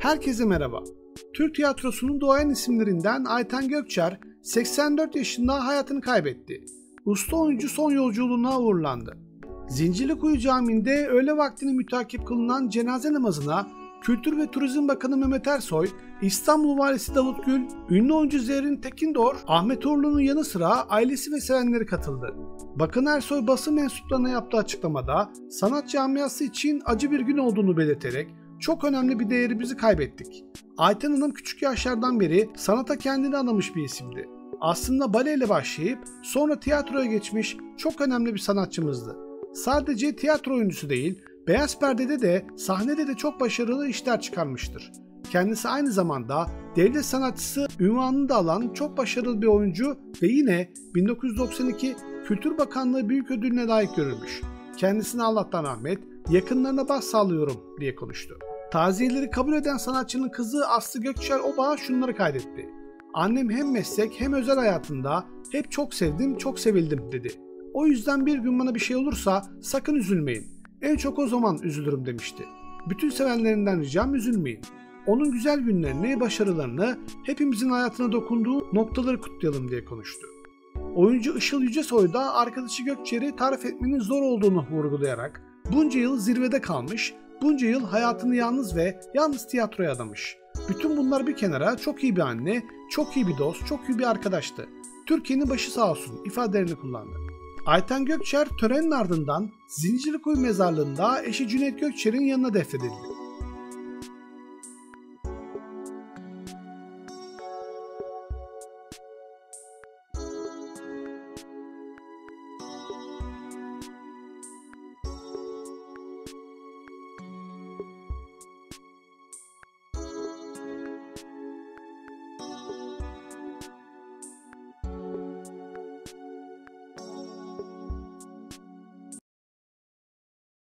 Herkese merhaba. Türk tiyatrosunun doğayan isimlerinden Ayten Gökçer 84 yaşında hayatını kaybetti. Usta oyuncu son yolculuğuna uğurlandı. Zincirlikuyu Camii'nde öğle vaktini mütakip kılınan cenaze namazına Kültür ve Turizm Bakanı Mehmet Ersoy, İstanbul Valisi Davut Gül, ünlü oyuncu Zerrin Tekindor, Ahmet Uğurlu'nun yanı sıra ailesi ve sevenleri katıldı. Bakan Ersoy basın mensuplarına yaptığı açıklamada sanat camiası için acı bir gün olduğunu belirterek çok önemli bir değerimizi kaybettik. Ayten Hanım küçük yaşlardan beri sanata kendini adamış bir isimdi. Aslında baleyle başlayıp sonra tiyatroya geçmiş çok önemli bir sanatçımızdı. Sadece tiyatro oyuncusu değil, beyaz perdede de sahnede de çok başarılı işler çıkarmıştır. Kendisi aynı zamanda devlet sanatçısı unvanını da alan çok başarılı bir oyuncu ve yine 1992 Kültür Bakanlığı Büyük Ödülü'ne layık görülmüş. Kendisine Allah'tan rahmet, yakınlarına başsağlıyorum diye konuştu. Taziyeleri kabul eden sanatçının kızı Aslı Gökçer Oba şunları kaydetti. Annem hem meslek hem özel hayatında hep çok sevdim, çok sevildim dedi. O yüzden bir gün bana bir şey olursa sakın üzülmeyin. En çok o zaman üzülürüm demişti. Bütün sevenlerinden ricam üzülmeyin. Onun güzel günlerini, başarılarını, hepimizin hayatına dokunduğu noktaları kutlayalım diye konuştu. Oyuncu Işıl Yücesoy da arkadaşı Gökçer'i tarif etmenin zor olduğunu vurgulayarak bunca yıl zirvede kalmış, bunca yıl hayatını yalnız tiyatroya adamış. Bütün bunlar bir kenara çok iyi bir anne, çok iyi bir dost, çok iyi bir arkadaştı. Türkiye'nin başı sağ olsun ifadelerini kullandı. Ayten Gökçer törenin ardından Zincirlikuyu mezarlığında eşi Cüneyt Gökçer'in yanına defnedildi.